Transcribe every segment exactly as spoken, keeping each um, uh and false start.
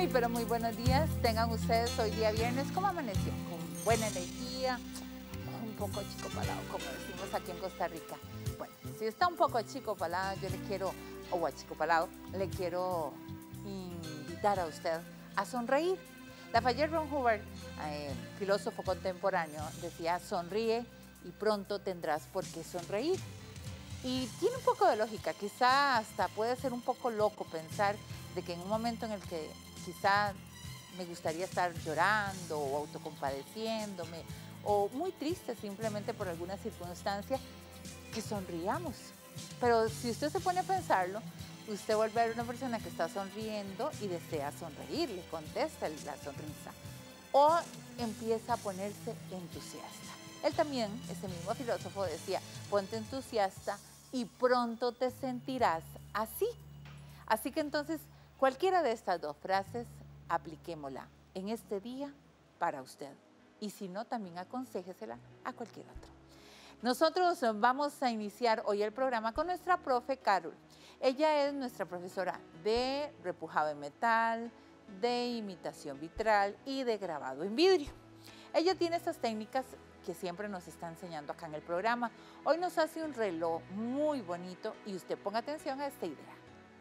Muy, pero muy buenos días. Tengan ustedes hoy día viernes. ¿Cómo amaneció? Con buena energía, un poco achicopalado, como decimos aquí en Costa Rica. Bueno, si está un poco achicopalado, yo le quiero, o achicopalado, le quiero invitar a usted a sonreír. Lafayette Ronhuber, eh, filósofo contemporáneo, decía: sonríe y pronto tendrás por qué sonreír. Y tiene un poco de lógica, quizá hasta puede ser un poco loco pensar de que en un momento en el que quizá me gustaría estar llorando o autocompadeciéndome o muy triste simplemente por alguna circunstancia, que sonriamos. Pero si usted se pone a pensarlo, usted vuelve a ver una persona que está sonriendo y desea sonreír, le contesta la sonrisa o empieza a ponerse entusiasta. Él también, ese mismo filósofo, decía: ponte entusiasta y pronto te sentirás así. Así que entonces, cualquiera de estas dos frases, apliquémosla en este día para usted. Y si no, también aconséjesela a cualquier otro. Nosotros vamos a iniciar hoy el programa con nuestra profe Carol. Ella es nuestra profesora de repujado en metal, de imitación vitral y de grabado en vidrio. Ella tiene estas técnicas que siempre nos está enseñando acá en el programa. Hoy nos hace un reloj muy bonito y usted ponga atención a esta idea.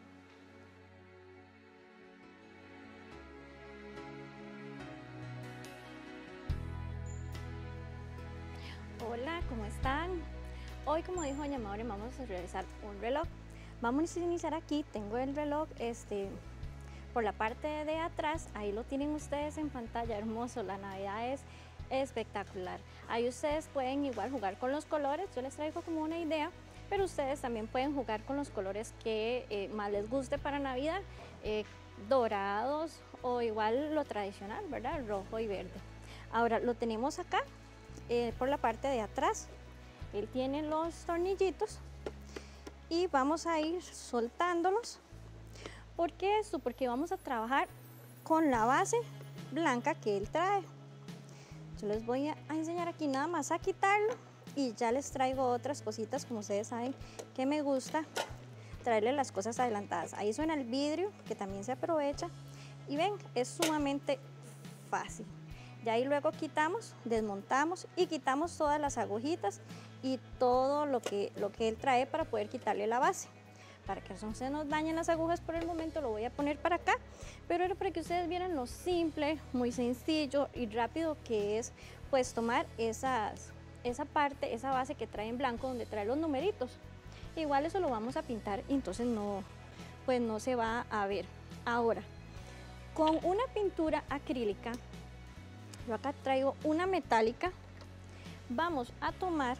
Hola, ¿cómo están? Hoy, como dijo doña Maure, vamos a realizar un reloj. Vamos a iniciar aquí. Tengo el reloj este, por la parte de atrás. Ahí lo tienen ustedes en pantalla, hermoso. La Navidad es espectacular. Ahí ustedes pueden igual jugar con los colores. Yo les traigo como una idea, pero ustedes también pueden jugar con los colores que eh, más les guste para Navidad, eh, dorados o igual lo tradicional, ¿verdad? Rojo y verde. Ahora lo tenemos acá. Eh, por la parte de atrás, él tiene los tornillitos y vamos a ir soltándolos. ¿Por qué esto? Porque vamos a trabajar con la base blanca que él trae. Yo les voy a enseñar aquí nada más a quitarlo y ya les traigo otras cositas. Como ustedes saben que me gusta traerles las cosas adelantadas. Ahí suena el vidrio, que también se aprovecha, y ven, es sumamente fácil. Y ahí luego quitamos, desmontamos y quitamos todas las agujitas y todo lo que, lo que él trae para poder quitarle la base. Para que no se nos dañen las agujas por el momento lo voy a poner para acá, pero era para que ustedes vieran lo simple, muy sencillo y rápido que es pues tomar esas, esa parte, esa base que trae en blanco donde trae los numeritos. Igual eso lo vamos a pintar y entonces no, pues no se va a ver. Ahora, con una pintura acrílica, yo acá traigo una metálica, vamos a tomar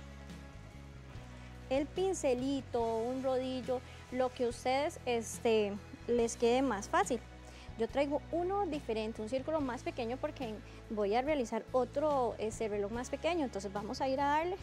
el pincelito, un rodillo, lo que a ustedes este, les quede más fácil. Yo traigo uno diferente, un círculo más pequeño porque voy a realizar otro este, reloj más pequeño, entonces vamos a ir a darle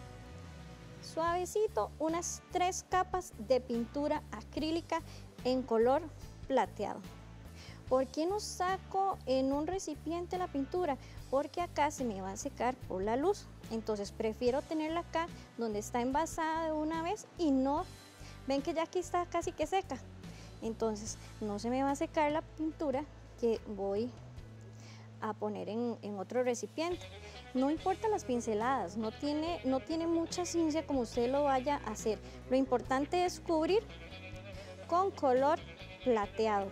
suavecito unas tres capas de pintura acrílica en color plateado. ¿Por qué no saco en un recipiente la pintura? Porque acá se me va a secar por la luz. Entonces prefiero tenerla acá donde está envasada de una vez y no, ven que ya aquí está casi que seca. Entonces no se me va a secar la pintura que voy a poner en, en otro recipiente. No importa las pinceladas, no tiene, no tiene mucha ciencia como usted lo vaya a hacer. Lo importante es cubrir con color plateado.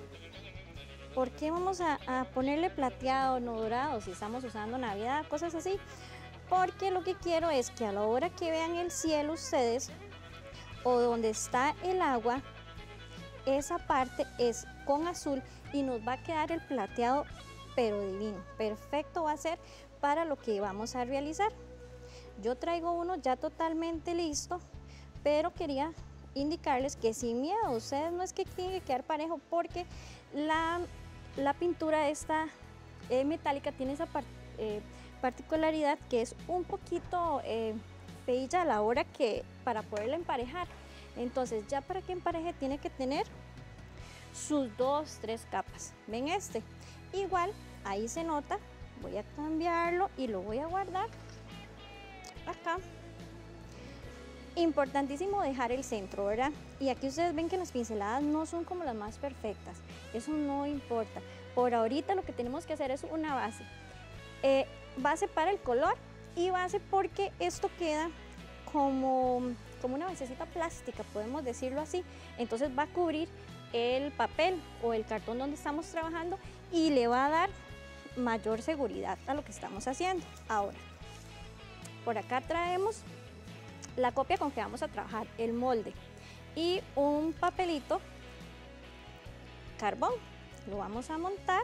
¿Por qué vamos a, a ponerle plateado, no dorado, si estamos usando Navidad, cosas así? Porque lo que quiero es que a la hora que vean el cielo ustedes, o donde está el agua, esa parte es con azul y nos va a quedar el plateado, pero divino. Perfecto va a ser para lo que vamos a realizar. Yo traigo uno ya totalmente listo, pero quería indicarles que sin miedo, ustedes no es que tiene que quedar parejo porque la, la pintura esta eh, metálica tiene esa par, eh, particularidad que es un poquito eh, feilla a la hora que para poderla emparejar. Entonces ya para que empareje tiene que tener sus dos, tres capas. ¿Ven este? Igual ahí se nota, voy a cambiarlo y lo voy a guardar acá. Importantísimo dejar el centro, ¿verdad? Y aquí ustedes ven que las pinceladas no son como las más perfectas, eso no importa. Por ahorita lo que tenemos que hacer es una base, eh, base para el color y base porque esto queda como, como una basecita plástica, podemos decirlo así, entonces va a cubrir el papel o el cartón donde estamos trabajando y le va a dar mayor seguridad a lo que estamos haciendo. Ahora, por acá traemos la copia con que vamos a trabajar, el molde y un papelito carbón. Lo vamos a montar,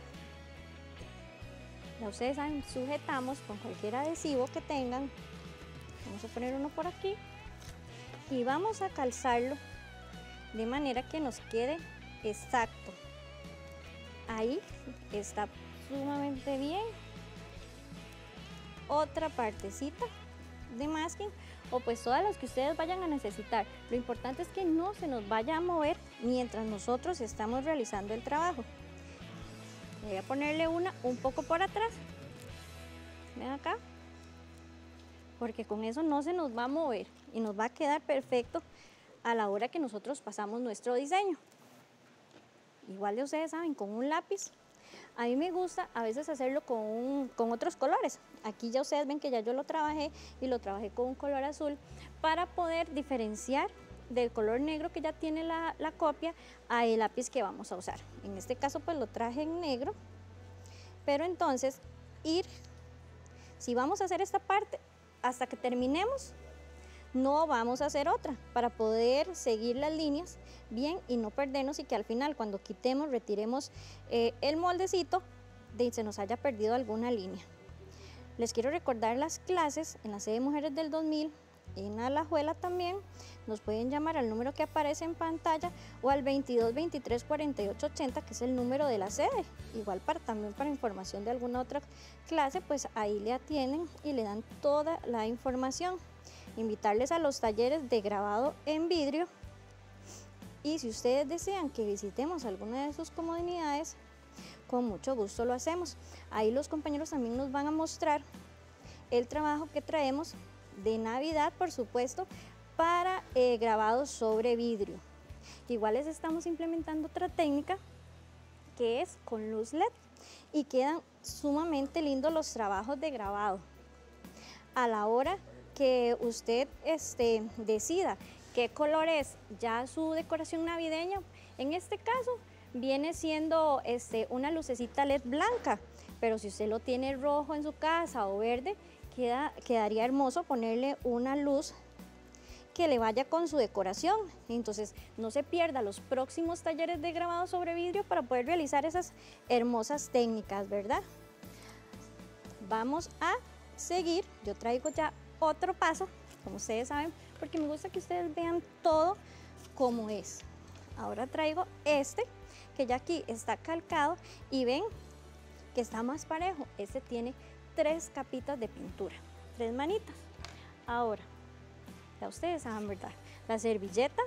ya ustedes saben, sujetamos con cualquier adhesivo que tengan. Vamos a poner uno por aquí y vamos a calzarlo de manera que nos quede exacto. Ahí está sumamente bien. Otra partecita de masking o pues todas las que ustedes vayan a necesitar. Lo importante es que no se nos vaya a mover mientras nosotros estamos realizando el trabajo. Voy a ponerle una un poco por atrás, ven acá, porque con eso no se nos va a mover y nos va a quedar perfecto a la hora que nosotros pasamos nuestro diseño. Igual de ustedes saben, con un lápiz. A mí me gusta a veces hacerlo con, un, con otros colores. Aquí ya ustedes ven que ya yo lo trabajé y lo trabajé con un color azul para poder diferenciar del color negro que ya tiene la, la copia a el lápiz que vamos a usar. En este caso pues lo traje en negro, pero entonces ir, si vamos a hacer esta parte, hasta que terminemos, no vamos a hacer otra para poder seguir las líneas bien y no perdernos y que al final cuando quitemos, retiremos eh, el moldecito, de se nos haya perdido alguna línea. Les quiero recordar las clases en la sede Mujeres del dos mil, en Alajuela también. Nos pueden llamar al número que aparece en pantalla o al veintidós veintitrés cuarenta y ocho ochenta, que es el número de la sede. Igual para, también para información de alguna otra clase, pues ahí le atienden y le dan toda la información. Invitarles a los talleres de grabado en vidrio y si ustedes desean que visitemos alguna de sus comunidades, con mucho gusto lo hacemos. Ahí los compañeros también nos van a mostrar el trabajo que traemos de Navidad, por supuesto, para eh, grabados sobre vidrio. Igual les estamos implementando otra técnica que es con luz L E D y quedan sumamente lindos los trabajos de grabado. A la hora que usted este, decida qué color es ya su decoración navideña, en este caso viene siendo este, una lucecita L E D blanca, pero si usted lo tiene rojo en su casa o verde, queda, quedaría hermoso ponerle una luz que le vaya con su decoración. Entonces no se pierda los próximos talleres de grabado sobre vidrio para poder realizar esas hermosas técnicas, ¿verdad? Vamos a seguir, yo traigo ya otro paso, como ustedes saben, porque me gusta que ustedes vean todo como es. Ahora traigo este, que ya aquí está calcado y ven que está más parejo. Este tiene tres capitas de pintura, tres manitas. Ahora, ya ustedes saben, ¿verdad? La servilleta,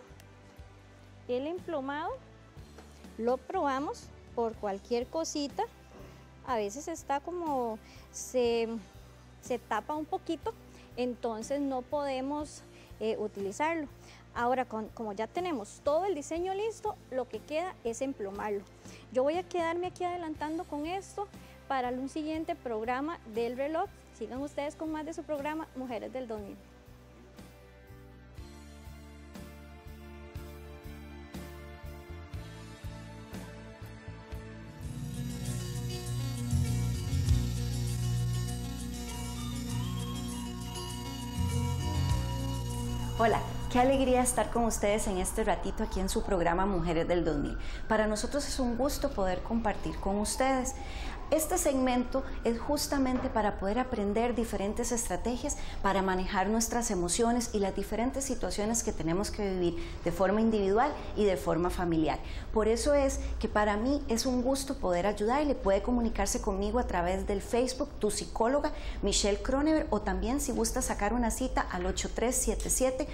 el emplumado, lo probamos por cualquier cosita. A veces está como, se, se tapa un poquito, entonces no podemos eh, utilizarlo. Ahora, con, como ya tenemos todo el diseño listo, lo que queda es emplumarlo. Yo voy a quedarme aquí adelantando con esto para un siguiente programa del reloj. Sigan ustedes con más de su programa Mujeres del dos mil. Hola, qué alegría estar con ustedes en este ratito aquí en su programa Mujeres del dos mil. Para nosotros es un gusto poder compartir con ustedes. Este segmento es justamente para poder aprender diferentes estrategias para manejar nuestras emociones y las diferentes situaciones que tenemos que vivir de forma individual y de forma familiar. Por eso es que para mí es un gusto poder ayudarle. Puede comunicarse conmigo a través del Facebook, tu psicóloga Michelle Cronenberg, o también si gusta sacar una cita al ocho tres siete siete, ocho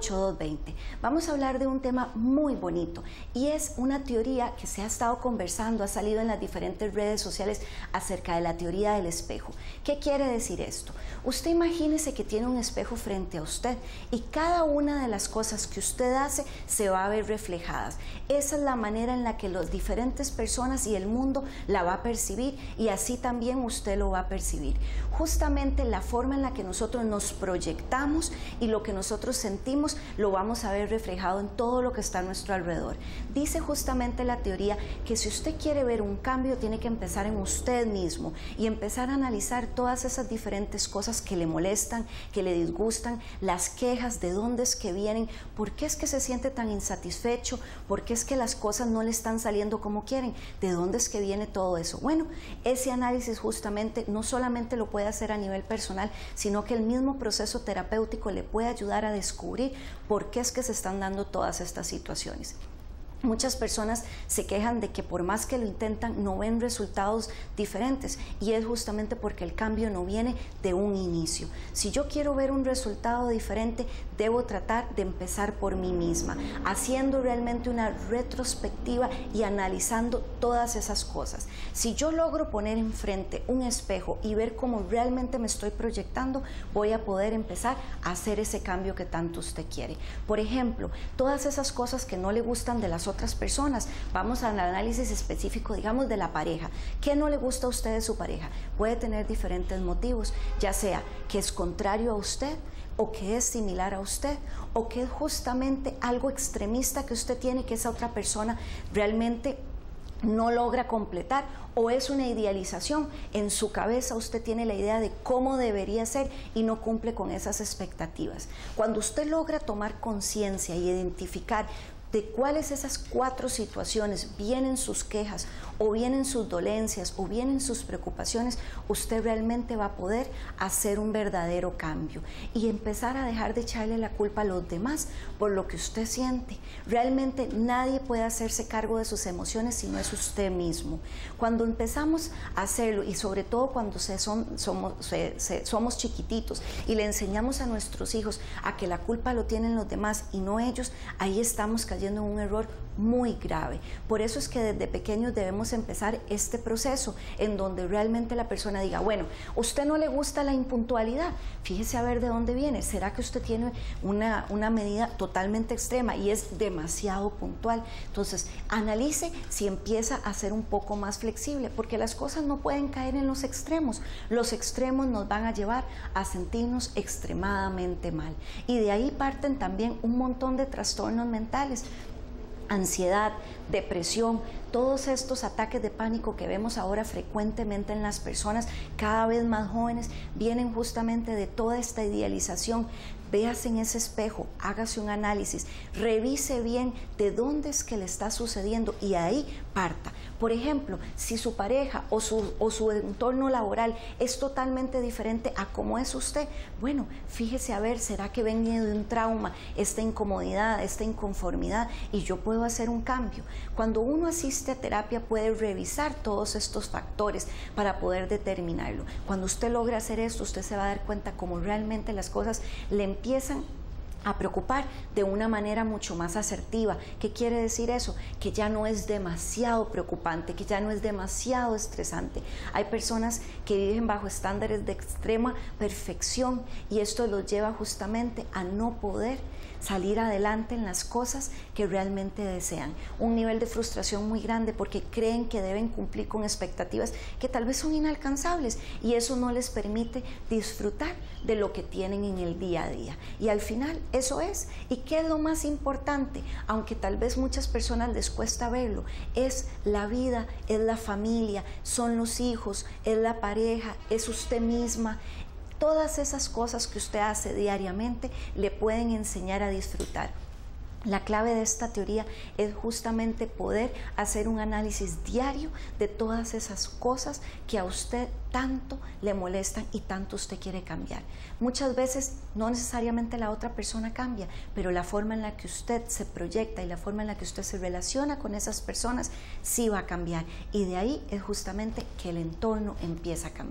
ocho dos veinte. Vamos a hablar de un tema muy bonito y es una teoría que se ha estado conversando, ha salido en las diferentes redes sociales acerca de la teoría del espejo. ¿Qué quiere decir esto? Usted imagínese que tiene un espejo frente a usted y cada una de las cosas que usted hace se va a ver reflejadas. Esa es la manera en la que las diferentes personas y el mundo la va a percibir y así también usted lo va a percibir. Justamente la forma en la que nosotros nos proyectamos y lo que nosotros sentimos lo vamos a ver reflejado en todo lo que está a nuestro alrededor. Dice justamente la teoría que si usted quiere ver un cambio tiene que empezar en usted mismo y empezar a analizar todas esas diferentes cosas que le molestan, que le disgustan, las quejas, de dónde es que vienen, por qué es que se siente tan insatisfecho, por qué es que las cosas no le están saliendo como quieren, de dónde es que viene todo eso. Bueno, ese análisis justamente no solamente lo puede hacer a nivel personal, sino que el mismo proceso terapéutico le puede ayudar a descubrir por qué es que se están dando todas estas situaciones. Muchas personas se quejan de que por más que lo intentan no ven resultados diferentes y es justamente porque el cambio no viene de un inicio. Si yo quiero ver un resultado diferente, debo tratar de empezar por mí misma, haciendo realmente una retrospectiva y analizando todas esas cosas. Si yo logro poner enfrente un espejo y ver cómo realmente me estoy proyectando, voy a poder empezar a hacer ese cambio que tanto usted quiere. Por ejemplo, todas esas cosas que no le gustan de las otras otras personas. Vamos al análisis específico, digamos, de la pareja. ¿Qué no le gusta a usted de su pareja? Puede tener diferentes motivos, ya sea que es contrario a usted, o que es similar a usted, o que es justamente algo extremista que usted tiene, que esa otra persona realmente no logra completar, o es una idealización. En su cabeza usted tiene la idea de cómo debería ser y no cumple con esas expectativas. Cuando usted logra tomar conciencia y identificar de cuáles esas cuatro situaciones vienen sus quejas o vienen sus dolencias o vienen sus preocupaciones, usted realmente va a poder hacer un verdadero cambio y empezar a dejar de echarle la culpa a los demás por lo que usted siente. Realmente nadie puede hacerse cargo de sus emociones si no es usted mismo. Cuando empezamos a hacerlo, y sobre todo cuando se son, somos, se, se, somos chiquititos y le enseñamos a nuestros hijos a que la culpa lo tienen los demás y no ellos, ahí estamos cayendo en un error muy grave. Por eso es que desde pequeños debemos empezar este proceso en donde realmente la persona diga, bueno, ¿usted no le gusta la impuntualidad? Fíjese a ver de dónde viene. ¿Será que usted tiene una, una medida totalmente extrema y es demasiado puntual? Entonces, analice si empieza a ser un poco más flexible, porque las cosas no pueden caer en los extremos. Los extremos nos van a llevar a sentirnos extremadamente mal. Y de ahí parten también un montón de trastornos mentales. Ansiedad, depresión, todos estos ataques de pánico que vemos ahora frecuentemente en las personas cada vez más jóvenes vienen justamente de toda esta idealización. Véase en ese espejo, hágase un análisis, revise bien de dónde es que le está sucediendo y ahí parta. Por ejemplo, si su pareja o su, o su entorno laboral es totalmente diferente a cómo es usted, bueno, fíjese a ver, ¿será que venía de un trauma, esta incomodidad, esta inconformidad y yo puedo hacer un cambio? Cuando uno asiste a terapia puede revisar todos estos factores para poder determinarlo. Cuando usted logra hacer esto, usted se va a dar cuenta cómo realmente las cosas le empiezan a preocupar de una manera mucho más asertiva. ¿Qué quiere decir eso? Que ya no es demasiado preocupante, que ya no es demasiado estresante. Hay personas que viven bajo estándares de extrema perfección y esto los lleva justamente a no poder salir adelante en las cosas que realmente desean. Un nivel de frustración muy grande porque creen que deben cumplir con expectativas que tal vez son inalcanzables y eso no les permite disfrutar de lo que tienen en el día a día. Y al final eso es. ¿Y qué es lo más importante? Aunque tal vez muchas personas les cuesta verlo, es la vida, es la familia, son los hijos, es la pareja, es usted misma. Todas esas cosas que usted hace diariamente le pueden enseñar a disfrutar. La clave de esta teoría es justamente poder hacer un análisis diario de todas esas cosas que a usted tanto le molestan y tanto usted quiere cambiar. Muchas veces no necesariamente la otra persona cambia, pero la forma en la que usted se proyecta y la forma en la que usted se relaciona con esas personas sí va a cambiar. Y de ahí es justamente que el entorno empieza a cambiar.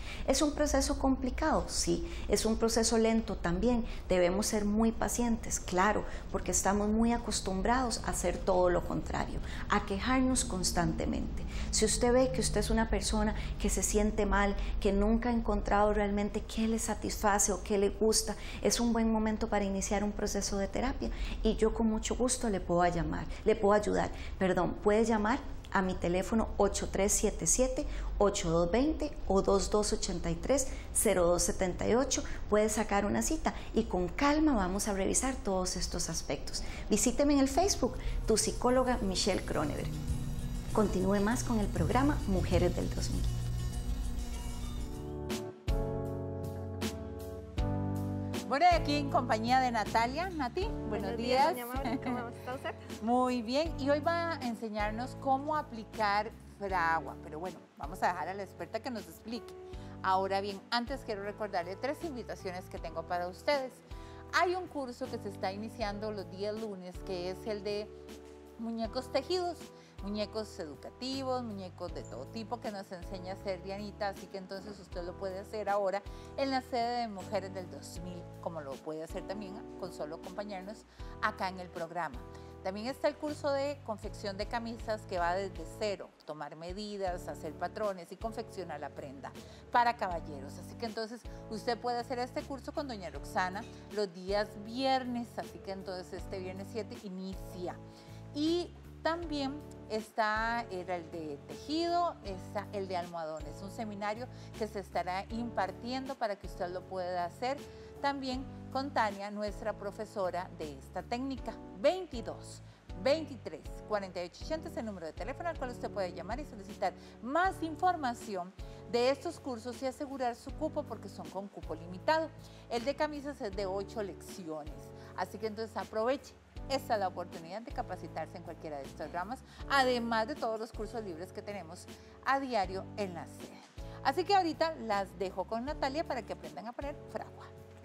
¿Es un proceso complicado? Sí. ¿Es un proceso lento? También. Debemos ser muy pacientes, claro, porque estamos muy acostumbrados a hacer todo lo contrario, a quejarnos constantemente. Si usted ve que usted es una persona que se siente mal, que nunca ha encontrado realmente qué le satisface o qué le gusta, es un buen momento para iniciar un proceso de terapia y yo con mucho gusto le puedo llamar, le puedo ayudar. Perdón, puede llamar a mi teléfono ocho tres siete siete, ocho dos dos cero o dos dos ocho tres, cero dos siete ocho. Puede sacar una cita y con calma vamos a revisar todos estos aspectos. Visíteme en el Facebook, tu psicóloga Michelle Cronenberg. Continúe más con el programa Mujeres del dos mil. Bueno, aquí en compañía de Natalia. Nati, buenos, buenos días. días, doña Mauri, ¿cómo está usted? Muy bien, y hoy va a enseñarnos cómo aplicar fragua, pero bueno, vamos a dejar a la experta que nos explique. Ahora bien, antes quiero recordarle tres invitaciones que tengo para ustedes. Hay un curso que se está iniciando los días lunes, que es el de muñecos tejidos, muñecos educativos, muñecos de todo tipo que nos enseña a hacer Dianita, así que entonces usted lo puede hacer ahora en la sede de Mujeres del dos mil, como lo puede hacer también con solo acompañarnos acá en el programa. También está el curso de confección de camisas que va desde cero, tomar medidas, hacer patrones y confeccionar la prenda para caballeros. Así que entonces usted puede hacer este curso con doña Roxana los días viernes, así que entonces este viernes siete inicia. Y también está era el de tejido, está el de almohadones, un seminario que se estará impartiendo para que usted lo pueda hacer también con Tania, nuestra profesora de esta técnica. Veintidós, veintitrés, cuarenta y ocho ochenta es el número de teléfono al cual usted puede llamar y solicitar más información de estos cursos y asegurar su cupo porque son con cupo limitado. El de camisas es de ocho lecciones, así que entonces aproveche. Esta es la oportunidad de capacitarse en cualquiera de estas ramas, además de todos los cursos libres que tenemos a diario en la sede. Así que ahorita las dejo con Natalia para que aprendan a poner fragua.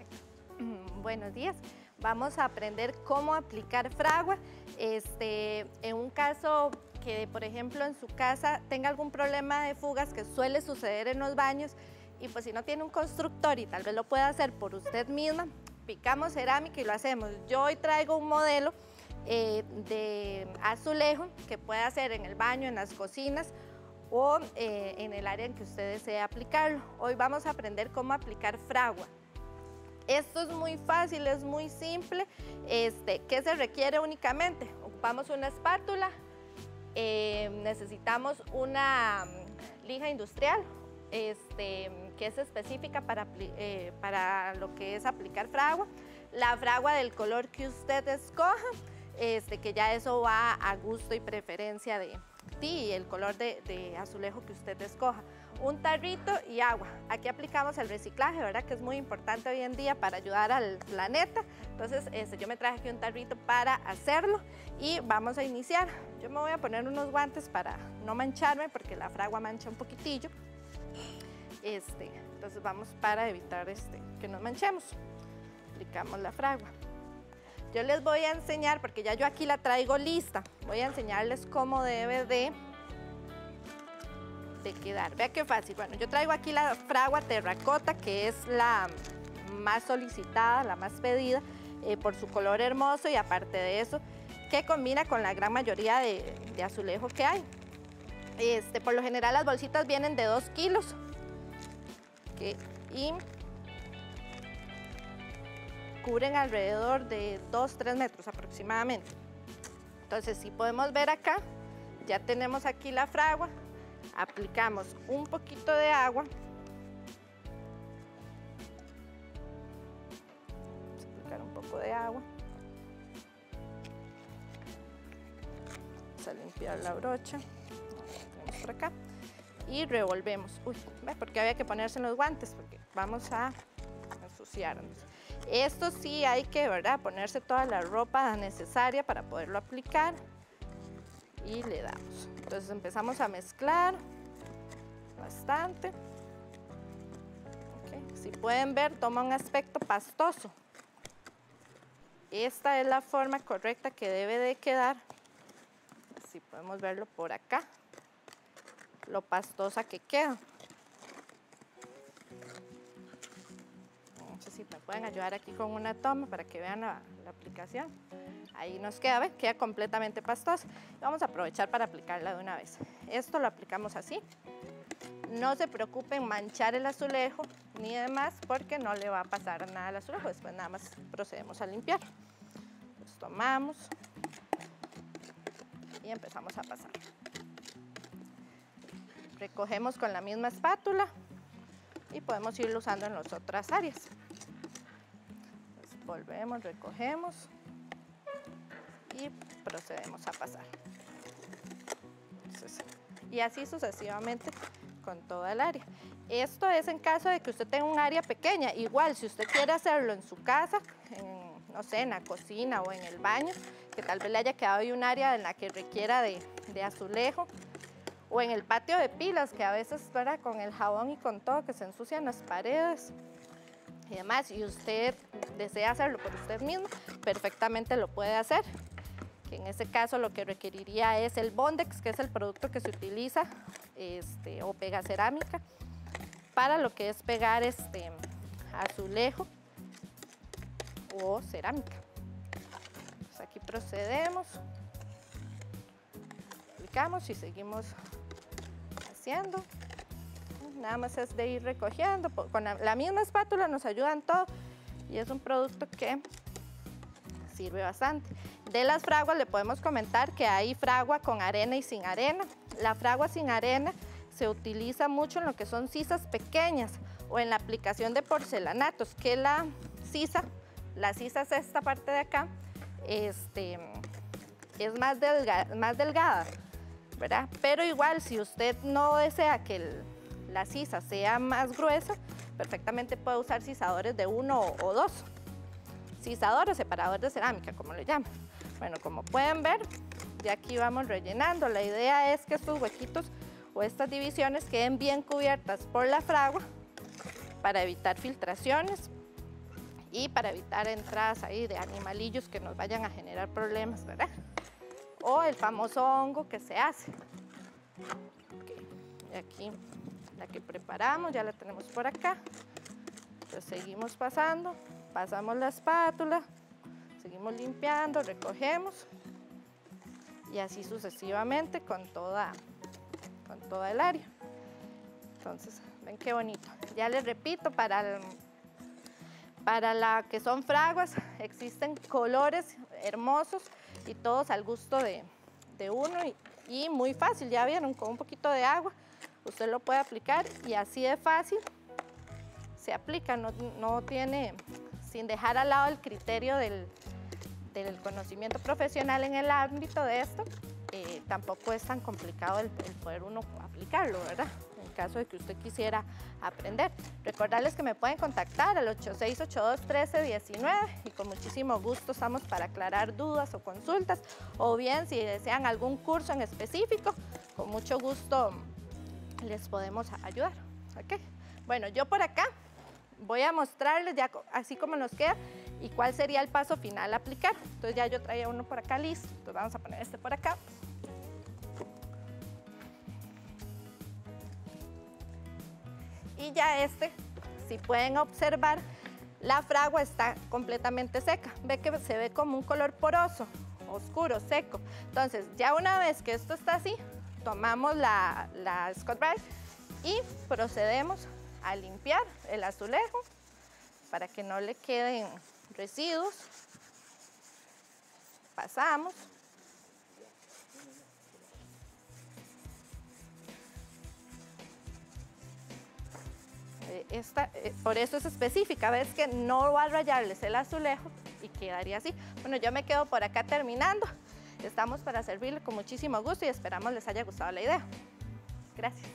Buenos días, vamos a aprender cómo aplicar fragua. Este, en un caso que, por ejemplo, en su casa tenga algún problema de fugas que suele suceder en los baños y pues si no tiene un constructor y tal vez lo pueda hacer por usted misma, picamos cerámica y lo hacemos. Yo hoy traigo un modelo eh, de azulejo que puede hacer en el baño, en las cocinas o eh, en el área en que usted desee aplicarlo. Hoy vamos a aprender cómo aplicar fragua. Esto es muy fácil, es muy simple. Este, ¿qué se requiere únicamente? Ocupamos una espátula, eh, necesitamos una lija industrial, este, que es específica para, eh, para lo que es aplicar fragua, la fragua del color que usted escoja, este, que ya eso va a gusto y preferencia de ti y el color de, de azulejo que usted escoja. Un tarrito y agua. Aquí aplicamos el reciclaje, ¿verdad? Que es muy importante hoy en día para ayudar al planeta. Entonces, este, yo me traje aquí un tarrito para hacerlo y vamos a iniciar. Yo me voy a poner unos guantes para no mancharme porque la fragua mancha un poquitillo. Este, entonces vamos para evitar este, que nos manchemos. Aplicamos la fragua. Yo les voy a enseñar, porque ya yo aquí la traigo lista, voy a enseñarles cómo debe de, de quedar. Vea qué fácil. Bueno, yo traigo aquí la fragua terracota, que es la más solicitada, la más pedida, eh, por su color hermoso y aparte de eso, que combina con la gran mayoría de, de azulejo que hay. Este, por lo general las bolsitas vienen de dos kilos. Okay, y cubren alrededor de dos a tres metros aproximadamente. Entonces, si podemos ver acá, ya tenemos aquí la fragua, aplicamos un poquito de agua. Vamos a aplicar un poco de agua. Vamos a limpiar la brocha. Tenemos por acá. Y revolvemos. Uy, ¿ves? Porque había que ponerse los guantes, porque vamos a ensuciarnos. Esto sí hay que, ¿verdad?, ponerse toda la ropa necesaria para poderlo aplicar. Y le damos. Entonces empezamos a mezclar bastante. Okay. Si pueden ver, toma un aspecto pastoso. Esta es la forma correcta que debe de quedar. Si podemos verlo por acá. Lo pastosa que queda. si me pueden ayudar aquí con una toma para que vean la, la aplicación. Ahí nos queda, ¿ve? Queda completamente pastosa. Vamos a aprovechar para aplicarla de una vez. Esto lo aplicamos así. No se preocupen manchar el azulejo ni demás porque no le va a pasar nada al azulejo. Después nada más procedemos a limpiar. Pues tomamos y empezamos a pasar. Recogemos con la misma espátula y podemos irlo usando en las otras áreas. Pues volvemos, recogemos y procedemos a pasar. Entonces, y así sucesivamente con toda el área. Esto es en caso de que usted tenga un área pequeña. Igual, si usted quiere hacerlo en su casa, en, no sé, en la cocina o en el baño, que tal vez le haya quedado ahí un área en la que requiera de, de azulejo, o en el patio de pilas, que a veces, ¿verdad?, con el jabón y con todo, que se ensucian las paredes y demás, y usted desea hacerlo por usted mismo, perfectamente lo puede hacer. Que en ese caso lo que requeriría es el Bondex, que es el producto que se utiliza, este, o pegacerámica, para lo que es pegar este azulejo o cerámica. Pues aquí procedemos, aplicamos y seguimos haciendo. Nada más es de ir recogiendo, con la, la misma espátula nos ayuda en todo y es un producto que sirve bastante. De las fraguas le podemos comentar que hay fragua con arena y sin arena. La fragua sin arena se utiliza mucho en lo que son sisas pequeñas o en la aplicación de porcelanatos, que la sisa, la sisa es esta parte de acá, este, es más, delga, más delgada, ¿verdad? Pero igual, si usted no desea que el, la sisa sea más gruesa, perfectamente puede usar sisadores de uno o, o dos. Sisador o separador de cerámica, como le llaman. Bueno, como pueden ver, ya aquí vamos rellenando. La idea es que estos huequitos o estas divisiones queden bien cubiertas por la fragua para evitar filtraciones y para evitar entradas ahí de animalillos que nos vayan a generar problemas, ¿verdad? O el famoso hongo que se hace. Okay. Y aquí la que preparamos ya la tenemos por acá. Entonces seguimos pasando, pasamos la espátula, seguimos limpiando, recogemos y así sucesivamente con toda, con toda el área. Entonces, ven qué bonito. Ya les repito, para, el, para la que son fraguas existen colores hermosos y todos al gusto de, de uno y, y muy fácil, ya vieron, con un poquito de agua usted lo puede aplicar y así de fácil se aplica, no, no tiene, sin dejar al lado el criterio del, del conocimiento profesional en el ámbito de esto, eh, tampoco es tan complicado el, el poder uno aplicarlo, ¿verdad? En caso de que usted quisiera aprender. Recordarles que me pueden contactar al ocho seis ocho dos, uno tres uno nueve y con muchísimo gusto estamos para aclarar dudas o consultas, o bien si desean algún curso en específico, con mucho gusto les podemos ayudar. ¿Okay? Bueno, yo por acá voy a mostrarles ya así como nos queda y cuál sería el paso final a aplicar. Entonces ya yo traía uno por acá listo, entonces vamos a poner este por acá. Y ya este, si pueden observar, la fragua está completamente seca. Ve que se ve como un color poroso, oscuro, seco. Entonces ya una vez que esto está así, tomamos la, la Scotch-Brite y procedemos a limpiar el azulejo para que no le queden residuos. Pasamos. Esta, por eso es específica, ves que no va a rayarles el azulejo y quedaría así. Bueno, yo me quedo por acá terminando. Estamos para servirle con muchísimo gusto y esperamos les haya gustado la idea. Gracias.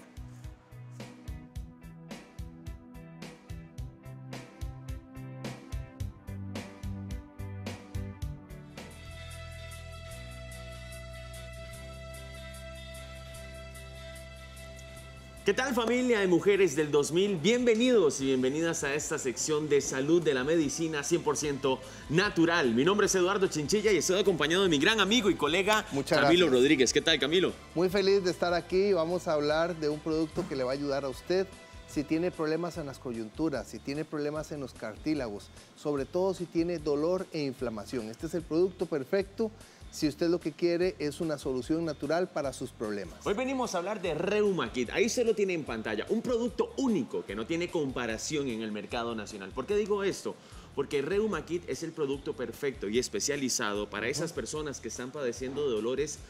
¿Qué tal, familia de Mujeres del dos mil? Bienvenidos y bienvenidas a esta sección de salud de la medicina cien por ciento natural. Mi nombre es Eduardo Chinchilla y estoy acompañado de mi gran amigo y colega Muchas Camilo gracias. Rodríguez. ¿Qué tal, Camilo? Muy feliz de estar aquí. Vamos a hablar de un producto que le va a ayudar a usted si tiene problemas en las coyunturas, si tiene problemas en los cartílagos, sobre todo si tiene dolor e inflamación. Este es el producto perfecto si usted lo que quiere es una solución natural para sus problemas. Hoy venimos a hablar de ReumaKit. Ahí se lo tiene en pantalla. Un producto único que no tiene comparación en el mercado nacional. ¿Por qué digo esto? Porque ReumaKit es el producto perfecto y especializado para esas personas que están padeciendo de dolores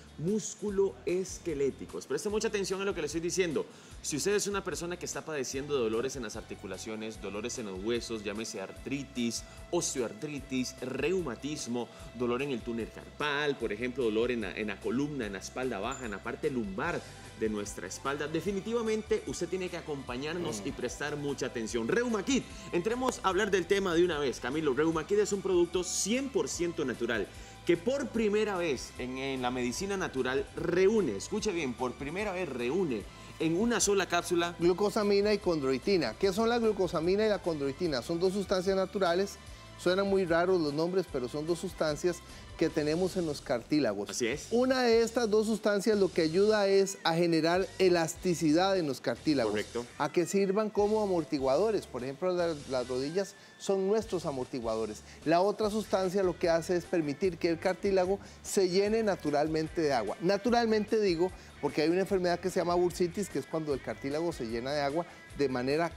musculoesqueléticos. Preste mucha atención a lo que le estoy diciendo. Si usted es una persona que está padeciendo de dolores en las articulaciones, dolores en los huesos, llámese artritis, osteoartritis, reumatismo, dolor en el túnel carpal, por ejemplo, dolor en la, en la columna, en la espalda baja, en la parte lumbar de nuestra espalda, definitivamente usted tiene que acompañarnos y prestar mucha atención. ReumaKit, entremos a hablar del tema de una vez. Camilo, ReumaKit es un producto cien por ciento natural que por primera vez en, en la medicina natural reúne, escuche bien, por primera vez reúne en una sola cápsula glucosamina y condroitina. ¿Qué son la glucosamina y la condroitina? Son dos sustancias naturales. Suenan muy raros los nombres, pero son dos sustancias que tenemos en los cartílagos. Así es. Una de estas dos sustancias lo que ayuda es a generar elasticidad en los cartílagos. Correcto. A que sirvan como amortiguadores. Por ejemplo, las, las rodillas son nuestros amortiguadores. La otra sustancia lo que hace es permitir que el cartílago se llene naturalmente de agua. Naturalmente digo, porque hay una enfermedad que se llama bursitis, que es cuando el cartílago se llena de agua de manera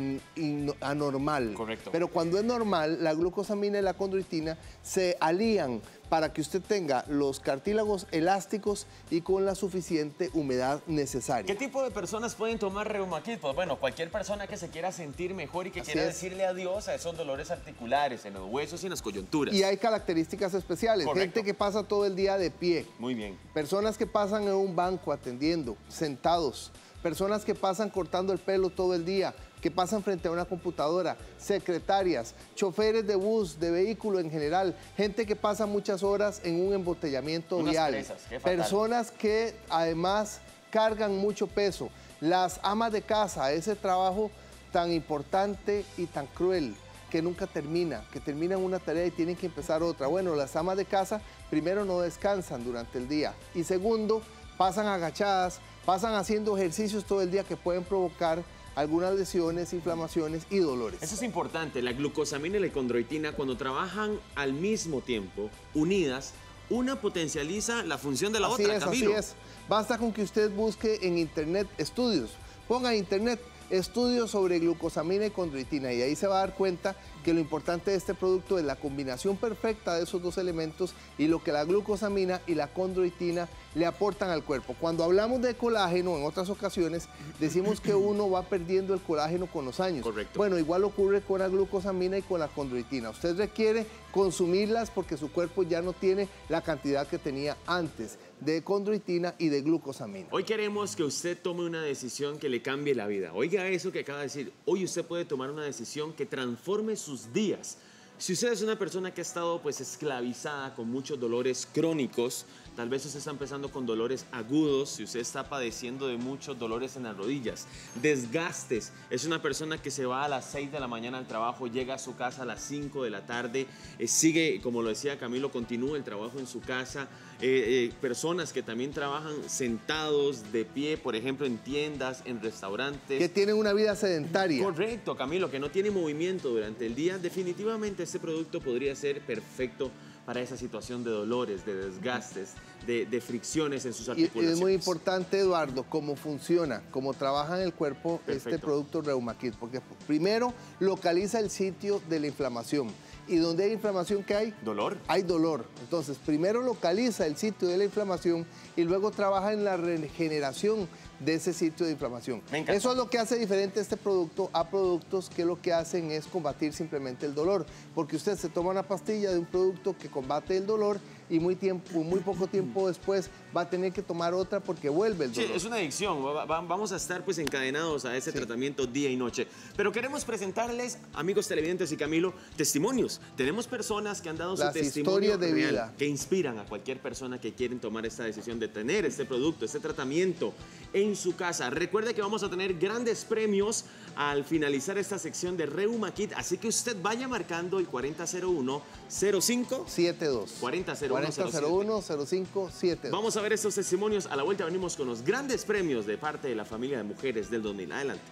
anormal. Correcto. Pero cuando es normal, la glucosamina y la condroitina se alían para que usted tenga los cartílagos elásticos y con la suficiente humedad necesaria. ¿Qué tipo de personas pueden tomar ReumaKit? Pues bueno, cualquier persona que se quiera sentir mejor y que Así quiera es. decirle adiós a esos dolores articulares, en los huesos y en las coyunturas. Y hay características especiales. Correcto. Gente que pasa todo el día de pie. Muy bien. Personas que pasan en un banco atendiendo, sentados. Personas que pasan cortando el pelo todo el día, que pasan frente a una computadora, secretarias, choferes de bus, de vehículo en general, gente que pasa muchas horas en un embotellamiento Unas vial, presas, qué fatal. personas que además cargan mucho peso, las amas de casa, ese trabajo tan importante y tan cruel que nunca termina, que terminan una tarea y tienen que empezar otra. Bueno, las amas de casa primero no descansan durante el día y segundo, pasan agachadas, pasan haciendo ejercicios todo el día que pueden provocar algunas lesiones, inflamaciones y dolores. Eso es importante, la glucosamina y la condroitina cuando trabajan al mismo tiempo, unidas, una potencializa la función de la Así otra, es, Camilo. así es. Basta con que usted busque en internet estudios, ponga en internet estudios sobre glucosamina y condroitina y ahí se va a dar cuenta que lo importante de este producto es la combinación perfecta de esos dos elementos y lo que la glucosamina y la condroitina le aportan al cuerpo. Cuando hablamos de colágeno, en otras ocasiones, decimos que uno va perdiendo el colágeno con los años. Correcto. Bueno, igual ocurre con la glucosamina y con la condroitina. Usted requiere consumirlas porque su cuerpo ya no tiene la cantidad que tenía antes de condroitina y de glucosamina. Hoy queremos que usted tome una decisión que le cambie la vida. Oiga eso que acaba de decir. Hoy usted puede tomar una decisión que transforme sus días. Si usted es una persona que ha estado pues esclavizada con muchos dolores crónicos, tal vez usted está empezando con dolores agudos, si usted está padeciendo de muchos dolores en las rodillas, desgastes, es una persona que se va a las seis de la mañana al trabajo, llega a su casa a las cinco de la tarde, eh, sigue, como lo decía Camilo, continúa el trabajo en su casa, eh, eh, personas que también trabajan sentados, de pie, por ejemplo, en tiendas, en restaurantes. Que tienen una vida sedentaria. Correcto, Camilo, que no tiene movimiento durante el día, definitivamente este producto podría ser perfecto para esa situación de dolores, de desgastes, de, de fricciones en sus Y articulaciones. es muy importante, Eduardo, cómo funciona, cómo trabaja en el cuerpo Perfecto. este producto ReumaKit, porque primero localiza el sitio de la inflamación. ¿Y donde hay inflamación, qué hay? ¿Dolor? Hay dolor. Entonces, primero localiza el sitio de la inflamación y luego trabaja en la regeneración de ese sitio de inflamación. Me encanta. Eso es lo que hace diferente este producto a productos que lo que hacen es combatir simplemente el dolor, porque usted se toma una pastilla de un producto que combate el dolor y muy, tiempo, muy poco tiempo después va a tener que tomar otra porque vuelve el Sí, dolor. es una adicción, va- va- vamos a estar pues encadenados a ese Sí. tratamiento día y noche. Pero queremos presentarles, amigos televidentes y Camilo, testimonios. Tenemos personas que han dado Las su testimonio historias de real, vida. que inspiran a cualquier persona que quieren tomar esta decisión de tener este producto, este tratamiento en su casa. Recuerde que vamos a tener grandes premios al finalizar esta sección de ReumaKit, así que usted vaya marcando el cuarenta cero uno cero cinco siete dos. cuarenta cero uno cero cuarenta cero uno cero cinco siete dos. Vamos a ver estos testimonios. A la vuelta venimos con los grandes premios de parte de la familia de mujeres del dos mil. Adelante.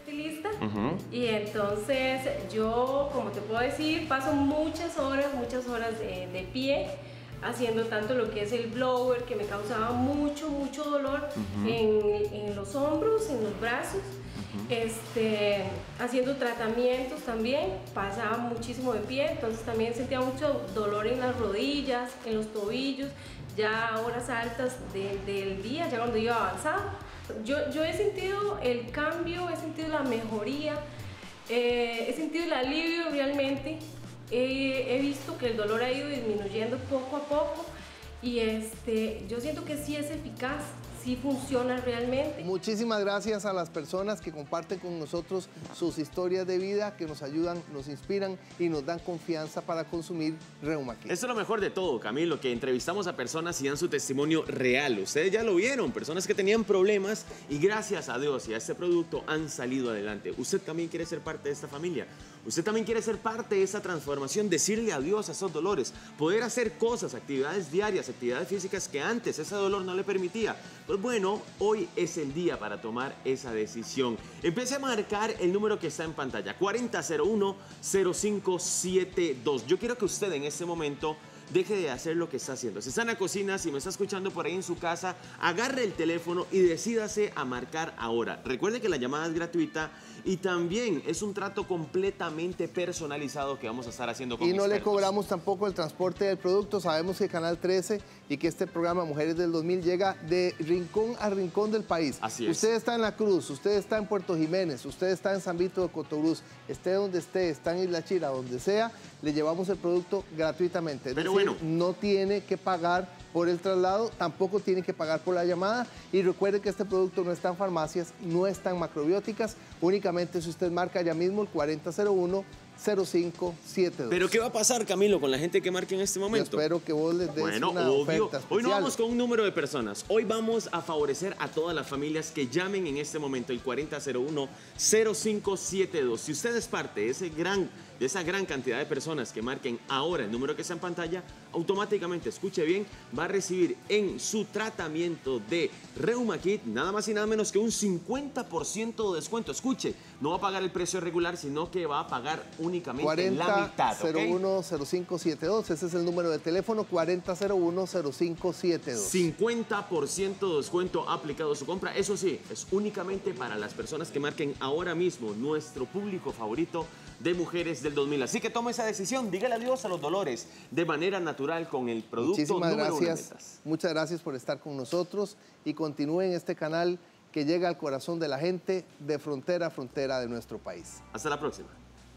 estilista. Ujú. Y entonces yo, como te puedo decir, paso muchas horas, muchas horas de, de pie, haciendo tanto lo que es el blower, que me causaba mucho, mucho dolor Ujú. en, en los hombros, en los brazos. Este, haciendo tratamientos también, pasaba muchísimo de pie, entonces también sentía mucho dolor en las rodillas, en los tobillos, ya a horas altas de, del día, ya cuando iba avanzado. Yo, yo he sentido el cambio, he sentido la mejoría, eh, he sentido el alivio realmente, eh, he visto que el dolor ha ido disminuyendo poco a poco y este, yo siento que sí es eficaz. Sí funciona realmente. Muchísimas gracias a las personas que comparten con nosotros sus historias de vida, que nos ayudan, nos inspiran y nos dan confianza para consumir Reumakit. Esto es lo mejor de todo, Camilo, que entrevistamos a personas y dan su testimonio real. Ustedes ya lo vieron, personas que tenían problemas y gracias a Dios y a este producto han salido adelante. Usted también quiere ser parte de esta familia. Usted también quiere ser parte de esa transformación, decirle adiós a esos dolores, poder hacer cosas, actividades diarias, actividades físicas que antes ese dolor no le permitía. Pues bueno, hoy es el día para tomar esa decisión. Empiece a marcar el número que está en pantalla, cuarenta cero uno cero cinco siete dos. Yo quiero que usted en este momento deje de hacer lo que está haciendo. Si está en la cocina, si me está escuchando por ahí en su casa, agarre el teléfono y decídase a marcar ahora. Recuerde que la llamada es gratuita y también es un trato completamente personalizado que vamos a estar haciendo con Y no le expertos. cobramos tampoco el transporte del producto. Sabemos que Canal trece y que este programa Mujeres del dos mil llega de rincón a rincón del país. Así es. Usted está en La Cruz, usted está en Puerto Jiménez, usted está en San Vito de Cotobruz, esté donde esté, está en Isla Chira, donde sea, le llevamos el producto gratuitamente. Es Pero decir, bueno. no tiene que pagar por el traslado, tampoco tiene que pagar por la llamada. Y recuerde que este producto no está en farmacias, no está en macrobióticas, únicamente si usted marca ya mismo el cuarenta cero uno cero cinco siete dos. Pero ¿qué va a pasar, Camilo, con la gente que marque en este Yo momento? espero que vos les des Bueno, una obvio. oferta especial. Hoy no vamos con un número de personas. Hoy vamos a favorecer a todas las familias que llamen en este momento el cuarenta cero uno cero cinco siete dos. Si usted es parte de, ese gran, de esa gran cantidad de personas que marquen ahora el número que está en pantalla, automáticamente, escuche bien, va a recibir en su tratamiento de Reumakit nada más y nada menos que un cincuenta por ciento de descuento. Escuche, no va a pagar el precio regular, sino que va a pagar únicamente la mitad. cuarenta cero uno cero cinco siete dos, ese es el número de teléfono, cuarenta cero uno cero cinco siete dos. cincuenta por ciento de descuento aplicado a su compra. Eso sí, es únicamente para las personas que marquen ahora mismo nuestro público favorito de Mujeres del dos mil. Así que tome esa decisión, dígale adiós a los dolores de manera natural con el producto Muchísimas número uno de gracias, Metas. muchas gracias por estar con nosotros y continúen este canal que llega al corazón de la gente de frontera a frontera de nuestro país. Hasta la próxima.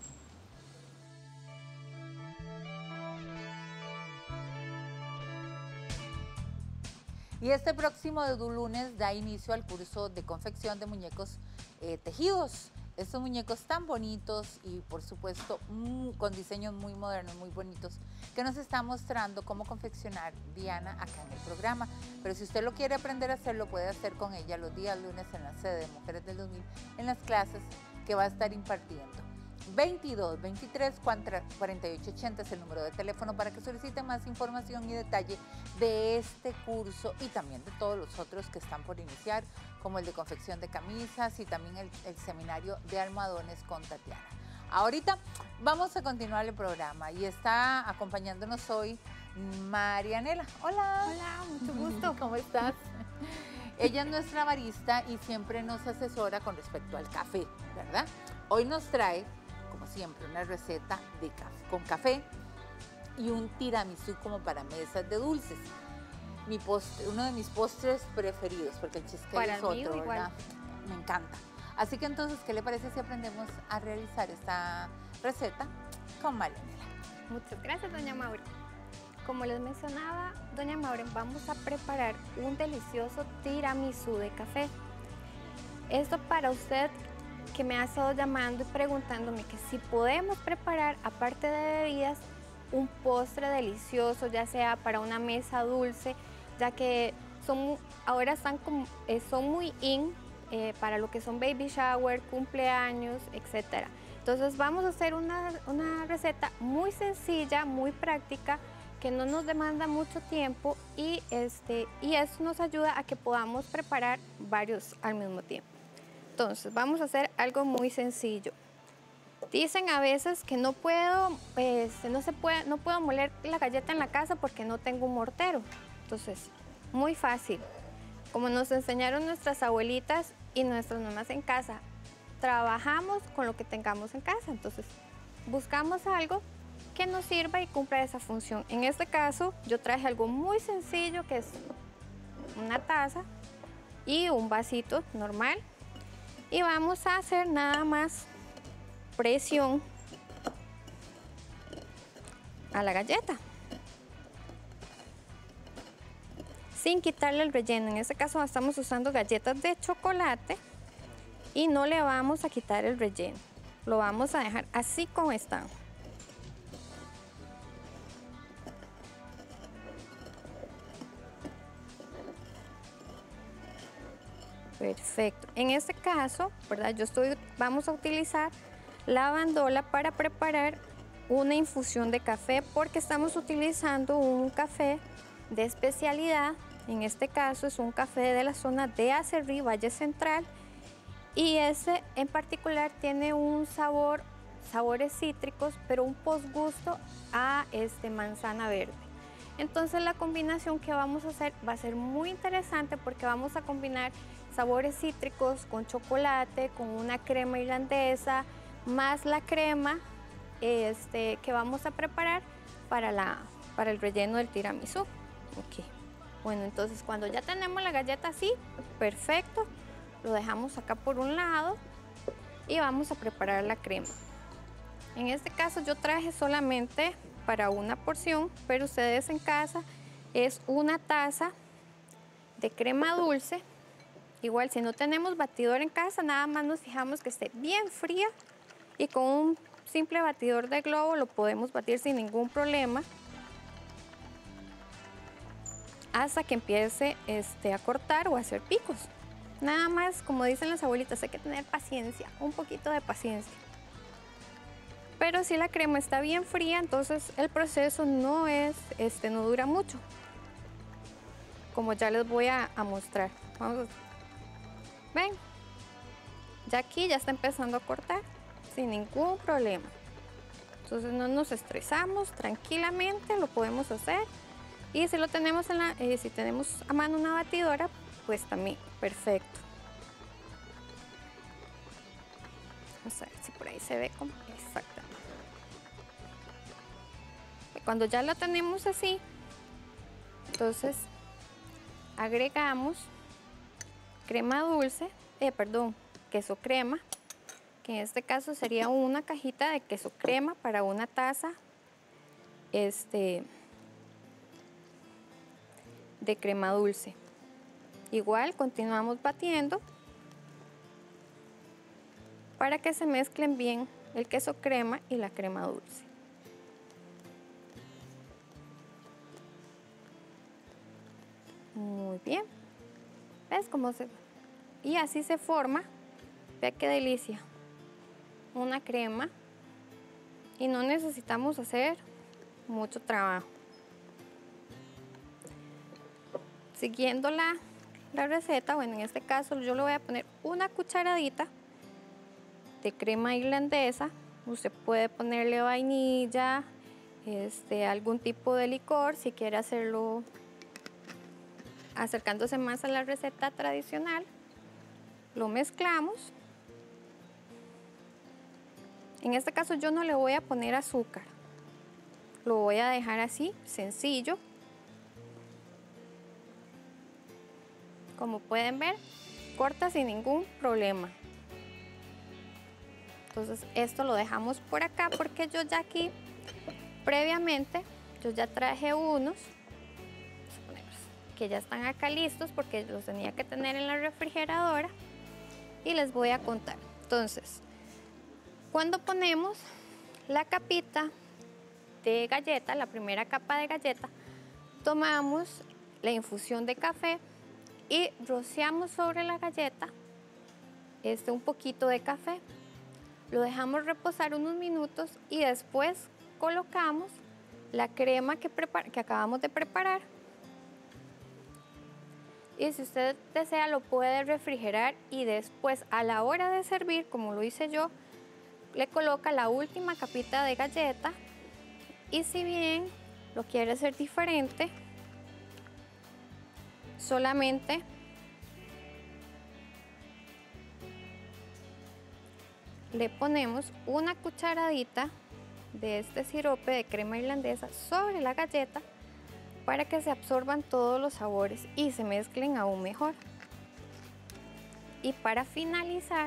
Y este próximo lunes da inicio al curso de confección de muñecos eh, tejidos. Estos muñecos tan bonitos y por supuesto mm, con diseños muy modernos, muy bonitos, que nos está mostrando cómo confeccionar Diana acá en el programa. Pero si usted lo quiere aprender a hacer, lo puede hacer con ella los días lunes en la sede de Mujeres del dos mil, en las clases que va a estar impartiendo. veintidós, veintitrés, cuarenta y ocho ochenta es el número de teléfono para que solicite más información y detalle de este curso y también de todos los otros que están por iniciar, como el de confección de camisas y también el, el seminario de almohadones con Tatiana. Ahorita vamos a continuar el programa y está acompañándonos hoy Marianela. Hola. Hola, mucho gusto. ¿Cómo estás? Ella es nuestra barista y siempre nos asesora con respecto al café, ¿verdad? Hoy nos trae, como siempre, una receta de café, con café y un tiramisú como para mesas de dulces. Mi postre, uno de mis postres preferidos, porque el cheesecake Para es el mío otro, igual. ¿verdad? Me encanta. Así que entonces, ¿qué le parece si aprendemos a realizar esta receta con Marianela? Muchas gracias, doña Maure. Como les mencionaba, doña Maure, vamos a preparar un delicioso tiramisú de café. Esto para usted que me ha estado llamando y preguntándome que si podemos preparar, aparte de bebidas, un postre delicioso, ya sea para una mesa dulce, ya que son, ahora están como, eh, son muy in eh, para lo que son baby shower, cumpleaños, etcétera. Entonces vamos a hacer una, una receta muy sencilla, muy práctica, que no nos demanda mucho tiempo y, este, y eso nos ayuda a que podamos preparar varios al mismo tiempo. Entonces, vamos a hacer algo muy sencillo. Dicen a veces que no puedo, este, no se puede, no puedo moler la galleta en la casa porque no tengo un mortero. Entonces, muy fácil. Como nos enseñaron nuestras abuelitas y nuestras mamás en casa, trabajamos con lo que tengamos en casa. Entonces, buscamos algo que nos sirva y cumpla esa función. En este caso, yo traje algo muy sencillo, que es una taza y un vasito normal. Y vamos a hacer nada más presión a la galleta, sin quitarle el relleno. En este caso estamos usando galletas de chocolate y no le vamos a quitar el relleno. Lo vamos a dejar así como está. Perfecto. En este caso, ¿verdad? Yo estoy, vamos a utilizar la bandola para preparar una infusión de café porque estamos utilizando un café de especialidad. En este caso es un café de la zona de Acerrí, Valle Central, y ese en particular tiene un sabor, sabores cítricos, pero un posgusto a este, manzana verde. Entonces la combinación que vamos a hacer va a ser muy interesante porque vamos a combinar sabores cítricos con chocolate, con una crema irlandesa, más la crema este, que vamos a preparar para, la, para el relleno del tiramisú. Okay. Bueno, entonces cuando ya tenemos la galleta así, perfecto, lo dejamos acá por un lado y vamos a preparar la crema. En este caso yo traje solamente para una porción, pero ustedes en casa es una taza de crema dulce. Igual si no tenemos batidor en casa, nada más nos fijamos que esté bien fría y con un simple batidor de globo lo podemos batir sin ningún problema hasta que empiece este, a cortar o a hacer picos. Nada más, como dicen las abuelitas, hay que tener paciencia, un poquito de paciencia. Pero si la crema está bien fría, entonces el proceso no, es, este, no dura mucho, como ya les voy a, a mostrar. Vamos a... Ven, ya aquí ya está empezando a cortar sin ningún problema. Entonces no nos estresamos, tranquilamente lo podemos hacer. Y si lo tenemos en la, eh, si tenemos a mano una batidora, pues también perfecto. Vamos a ver si por ahí se ve como exactamente. Cuando ya lo tenemos así, entonces agregamos crema dulce, eh, perdón, queso crema, que en este caso sería una cajita de queso crema para una taza este, de crema dulce. Igual continuamos batiendo para que se mezclen bien el queso crema y la crema dulce. Muy bien. ¿Ves cómo se...? Y así se forma. Vea qué delicia. Una crema. Y no necesitamos hacer mucho trabajo. Siguiendo la, la receta, bueno, en este caso yo le voy a poner una cucharadita de crema irlandesa. Usted puede ponerle vainilla, este, algún tipo de licor si quiere hacerlo acercándose más a la receta tradicional. Lo mezclamos. En este caso yo no le voy a poner azúcar, lo voy a dejar así, sencillo. Como pueden ver, corta sin ningún problema. Entonces esto lo dejamos por acá porque yo ya aquí previamente yo ya traje unos que ya están acá listos porque los tenía que tener en la refrigeradora y les voy a contar. Entonces, cuando ponemos la capita de galleta, la primera capa de galleta, tomamos la infusión de café y rociamos sobre la galleta este, un poquito de café. Lo dejamos reposar unos minutos y después colocamos la crema que, que acabamos de preparar. y si usted desea lo puede refrigerar y después a la hora de servir, como lo hice yo, le coloca la última capita de galleta y si bien lo quiere hacer diferente, solamente le ponemos una cucharadita de este sirope de crema irlandesa sobre la galleta para que se absorban todos los sabores y se mezclen aún mejor. Y para finalizar,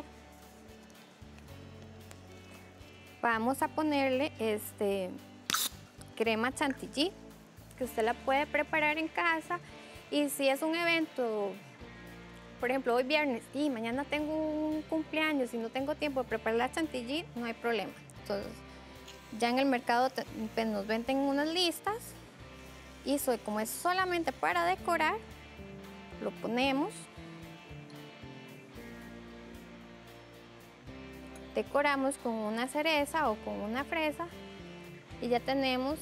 vamos a ponerle este, crema chantilly, que usted la puede preparar en casa y si es un evento, por ejemplo hoy viernes y mañana tengo un cumpleaños y no tengo tiempo de preparar la chantilly, no hay problema. Entonces, ya en el mercado pues, nos venden unas listas y soy, como es solamente para decorar, lo ponemos, decoramos con una cereza o con una fresa y ya tenemos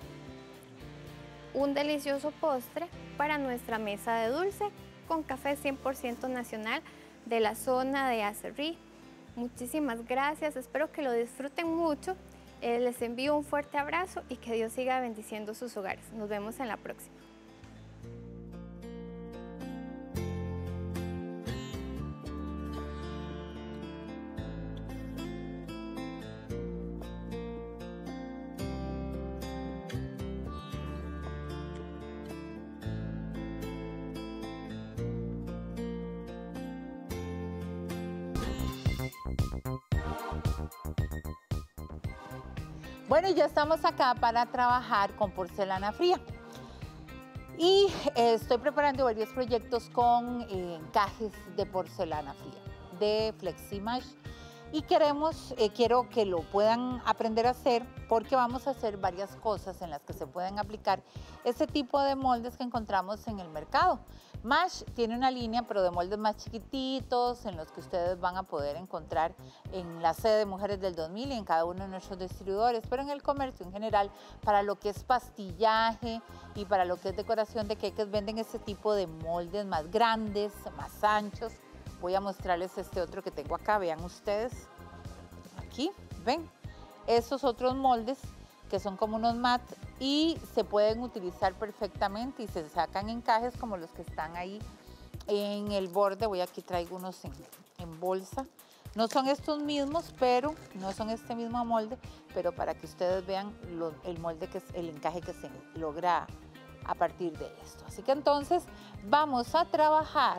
un delicioso postre para nuestra mesa de dulce con café cien por ciento nacional de la zona de Acerrí. Muchísimas gracias, espero que lo disfruten mucho. Eh, les envío un fuerte abrazo y que Dios siga bendiciendo sus hogares. Nos vemos en la próxima. Bueno, ya estamos acá para trabajar con porcelana fría. Y eh, estoy preparando varios proyectos con eh, encajes de porcelana fría, de FlexiMash. Y queremos, eh, quiero que lo puedan aprender a hacer porque vamos a hacer varias cosas en las que se pueden aplicar ese tipo de moldes que encontramos en el mercado. Mash tiene una línea, pero de moldes más chiquititos, en los que ustedes van a poder encontrar en la sede de Mujeres del dos mil y en cada uno de nuestros distribuidores, pero en el comercio en general, para lo que es pastillaje y para lo que es decoración de queques, venden ese tipo de moldes más grandes, más anchos. Voy a mostrarles este otro que tengo acá, vean ustedes, aquí, ven, esos otros moldes que son como unos mat y se pueden utilizar perfectamente y se sacan encajes como los que están ahí en el borde. Voy aquí, traigo unos en, en bolsa. No son estos mismos, pero no son este mismo molde, pero para que ustedes vean lo, el molde, que es el encaje que se logra a partir de esto. Así que entonces vamos a trabajar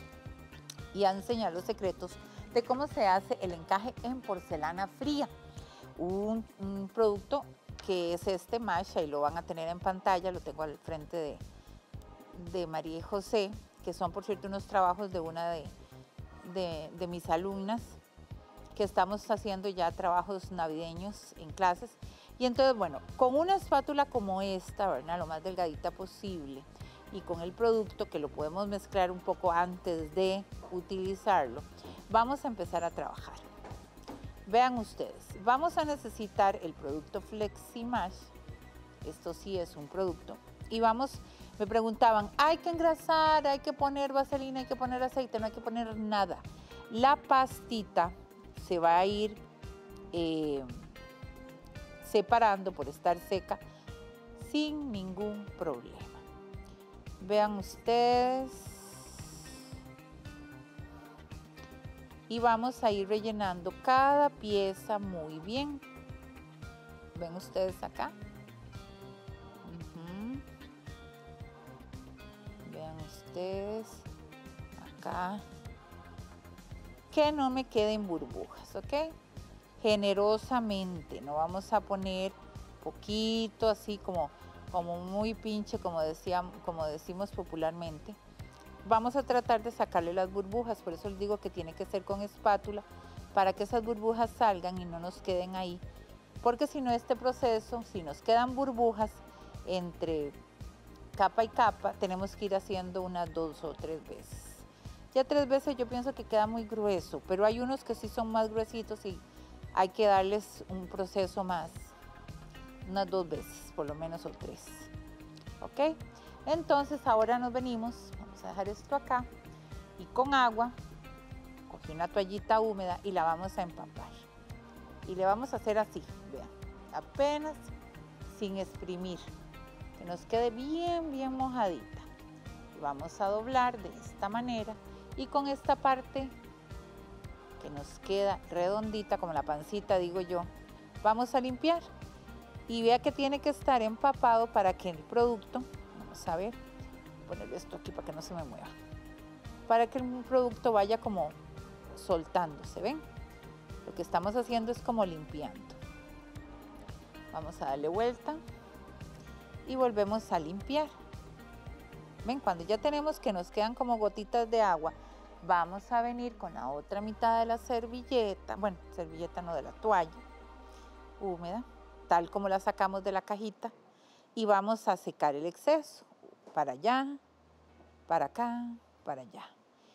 y a enseñar los secretos de cómo se hace el encaje en porcelana fría. Un, un producto que es este Mash, y lo van a tener en pantalla, lo tengo al frente de, de María y José, que son por cierto unos trabajos de una de, de, de mis alumnas, que estamos haciendo ya trabajos navideños en clases. Y entonces, bueno, con una espátula como esta, ¿verdad?, lo más delgadita posible, y con el producto que lo podemos mezclar un poco antes de utilizarlo, vamos a empezar a trabajar. Vean ustedes, vamos a necesitar el producto FlexiMash, esto sí es un producto, y vamos, me preguntaban, hay que engrasar, hay que poner vaselina, hay que poner aceite, no hay que poner nada. La pastita se va a ir eh, separando por estar seca sin ningún problema. Vean ustedes. Y vamos a ir rellenando cada pieza muy bien. Ven ustedes acá. Uh-huh. Vean ustedes acá. Que no me queden burbujas, ¿ok? Generosamente, no vamos a poner poquito así como, como muy pinche, como, decía, como decimos popularmente. Vamos a tratar de sacarle las burbujas, por eso les digo que tiene que ser con espátula para que esas burbujas salgan y no nos queden ahí, porque si no este proceso, si nos quedan burbujas entre capa y capa, tenemos que ir haciendo unas dos o tres veces. Ya tres veces yo pienso que queda muy grueso, pero hay unos que sí son más gruesitos y hay que darles un proceso más, unas dos veces, por lo menos o tres. ¿Ok? Entonces ahora nos venimos, vamos Vamos a dejar esto acá y con agua, cogí una toallita húmeda y la vamos a empapar. Y le vamos a hacer así, vean, apenas sin exprimir, que nos quede bien, bien mojadita. Y vamos a doblar de esta manera y con esta parte que nos queda redondita, como la pancita digo yo, vamos a limpiar. Y vea que tiene que estar empapado para que el producto, vamos a ver, poner esto aquí para que no se me mueva, para que el producto vaya como soltándose, ¿ven? Lo que estamos haciendo es como limpiando. Vamos a darle vuelta y volvemos a limpiar. ¿Ven? Cuando ya tenemos que nos quedan como gotitas de agua, vamos a venir con la otra mitad de la servilleta, bueno, servilleta no, de la toalla húmeda, tal como la sacamos de la cajita, y vamos a secar el exceso, para allá, para acá, para allá.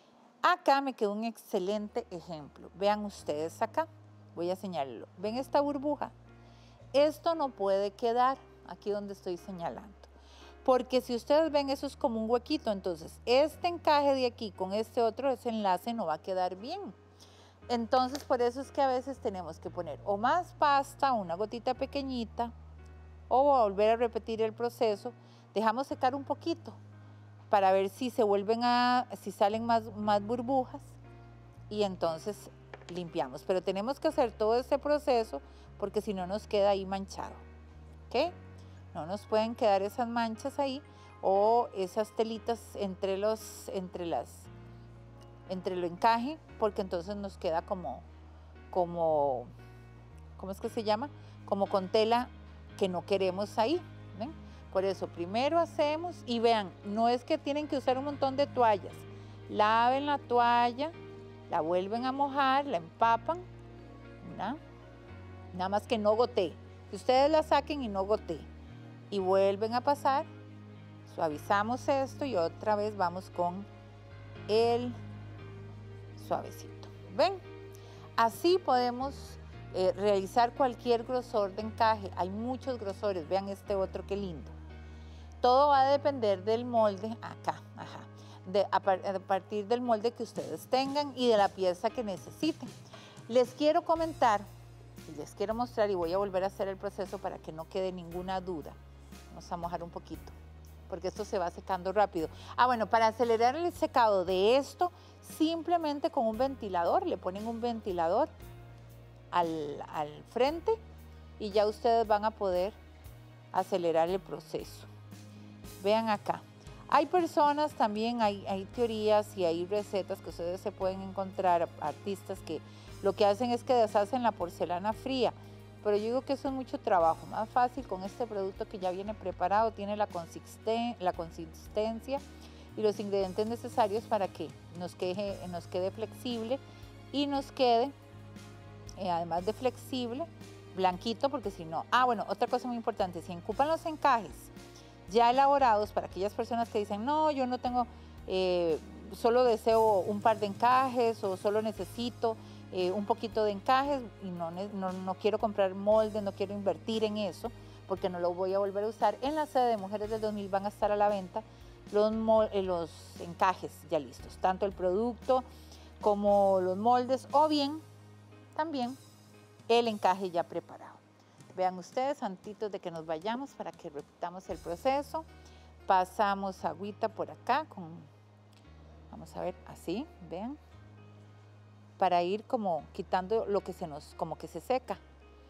Acá me quedó un excelente ejemplo. Vean ustedes acá, voy a señalarlo. ¿Ven esta burbuja? Esto no puede quedar aquí donde estoy señalando, porque si ustedes ven, eso es como un huequito. Entonces, este encaje de aquí con este otro, ese enlace no va a quedar bien. Entonces, por eso es que a veces tenemos que poner o más pasta, una gotita pequeñita, o volver a repetir el proceso. Dejamos secar un poquito para ver si se vuelven a, si salen más, más burbujas, y entonces limpiamos. Pero tenemos que hacer todo este proceso porque si no nos queda ahí manchado, ¿ok? No nos pueden quedar esas manchas ahí o esas telitas entre los, entre las, entre el encaje, porque entonces nos queda como, como, ¿cómo es que se llama? Como con tela que no queremos ahí, ¿ven? Por eso primero hacemos, y vean, no es que tienen que usar un montón de toallas. Laven la toalla, la vuelven a mojar, la empapan, ¿no? Nada más que no gotee. Que ustedes la saquen y no gotee. Y vuelven a pasar, suavizamos esto y otra vez vamos con el suavecito. ¿Ven? Así podemos eh, realizar cualquier grosor de encaje. Hay muchos grosores. Vean este otro, qué lindo. Todo va a depender del molde acá, ajá, de, a, par, a partir del molde que ustedes tengan y de la pieza que necesiten. Les quiero comentar, les quiero mostrar, y voy a volver a hacer el proceso para que no quede ninguna duda. Vamos a mojar un poquito, porque esto se va secando rápido. Ah, bueno, para acelerar el secado de esto, simplemente con un ventilador, le ponen un ventilador al, al frente y ya ustedes van a poder acelerar el proceso. Vean acá, hay personas también, hay, hay teorías y hay recetas que ustedes se pueden encontrar, artistas que lo que hacen es que deshacen la porcelana fría, pero yo digo que eso es mucho trabajo. Más fácil con este producto que ya viene preparado, tiene la, consisten, la consistencia y los ingredientes necesarios para que nos quede, nos quede flexible y nos quede, eh, además de flexible, blanquito, porque si no, ah bueno, otra cosa muy importante, si ocupan los encajes ya elaborados, para aquellas personas que dicen, no, yo no tengo, eh, solo deseo un par de encajes o solo necesito eh, un poquito de encajes y no, no, no quiero comprar moldes, no quiero invertir en eso, porque no lo voy a volver a usar. En la sede de Mujeres del dos mil van a estar a la venta los, los encajes ya listos, tanto el producto como los moldes, o bien también el encaje ya preparado. Vean ustedes, antes de que nos vayamos, para que repitamos el proceso, pasamos agüita por acá, con, vamos a ver, así, vean, para ir como quitando lo que se nos, como que se seca.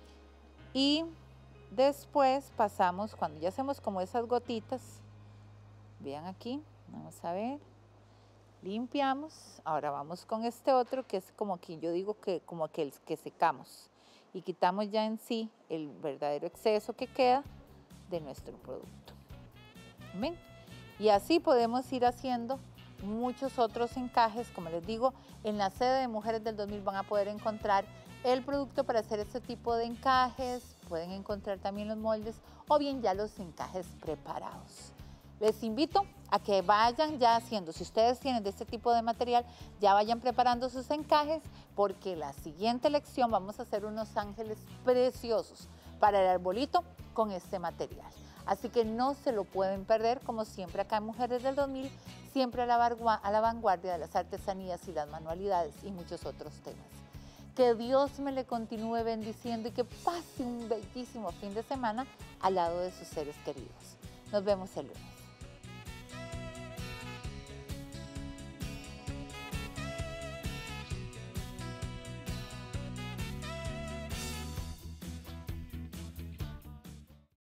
Y después pasamos, cuando ya hacemos como esas gotitas, vean aquí, vamos a ver, limpiamos. Ahora vamos con este otro, que es como que yo digo que como que el que secamos. Y quitamos ya en sí el verdadero exceso que queda de nuestro producto. ¿Ven? Y así podemos ir haciendo muchos otros encajes. Como les digo, en la sede de Mujeres del dos mil van a poder encontrar el producto para hacer este tipo de encajes. Pueden encontrar también los moldes o bien ya los encajes preparados. Les invito a que vayan ya haciendo, si ustedes tienen de este tipo de material, ya vayan preparando sus encajes, porque la siguiente lección vamos a hacer unos ángeles preciosos para el arbolito con este material. Así que no se lo pueden perder, como siempre acá en Mujeres del dos mil, siempre a la, a la vanguardia de las artesanías y las manualidades y muchos otros temas. Que Dios me le continúe bendiciendo y que pase un bellísimo fin de semana al lado de sus seres queridos. Nos vemos el lunes.